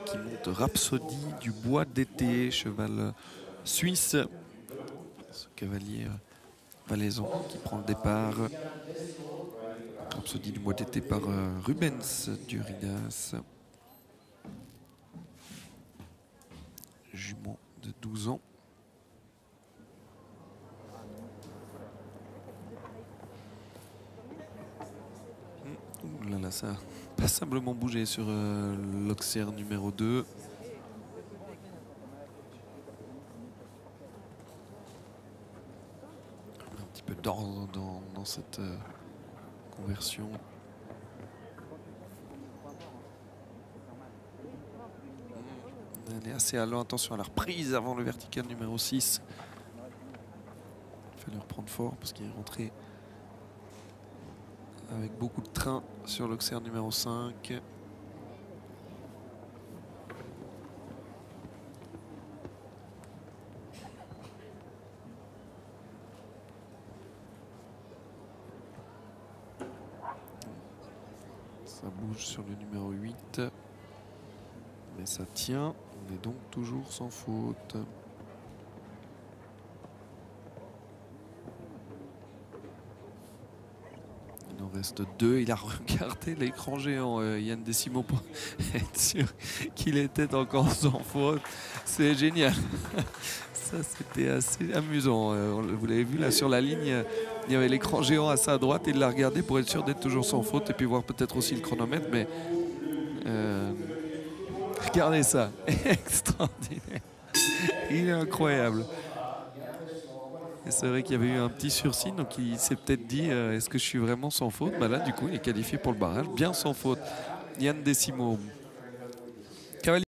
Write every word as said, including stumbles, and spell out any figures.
qui monte Rhapsody du Bois d'été, cheval suisse. Ce cavalier valaisan qui prend le départ. Rhapsody du Bois d'été par Rubens Duridas. Jument de douze ans. Ouh là là, ça a passablement bougé sur euh, l'Auxerre numéro deux. Un petit peu d'ordre dans, dans cette euh, conversion. Elle est assez allant, attention à la reprise avant le vertical numéro six. Il fallait reprendre fort parce qu'il est rentré avec beaucoup de train sur l'Auxerre numéro cinq. Ça bouge sur le numéro huit. Mais ça tient. On est donc toujours sans faute. Il en reste deux. Il a regardé l'écran géant, euh, Yann Décimo, pour être sûr qu'il était encore sans faute. C'est génial. Ça, c'était assez amusant. Euh, vous l'avez vu là sur la ligne, il y avait l'écran géant à sa droite. Il l'a regardé pour être sûr d'être toujours sans faute et puis voir peut-être aussi le chronomètre. Mais euh, regardez ça, extraordinaire. Il est incroyable. Et c'est vrai qu'il y avait eu un petit sursis, donc il s'est peut-être dit euh, est-ce que je suis vraiment sans faute? Bah là, du coup, il est qualifié pour le barrage, bien sans faute. Yann Décimo.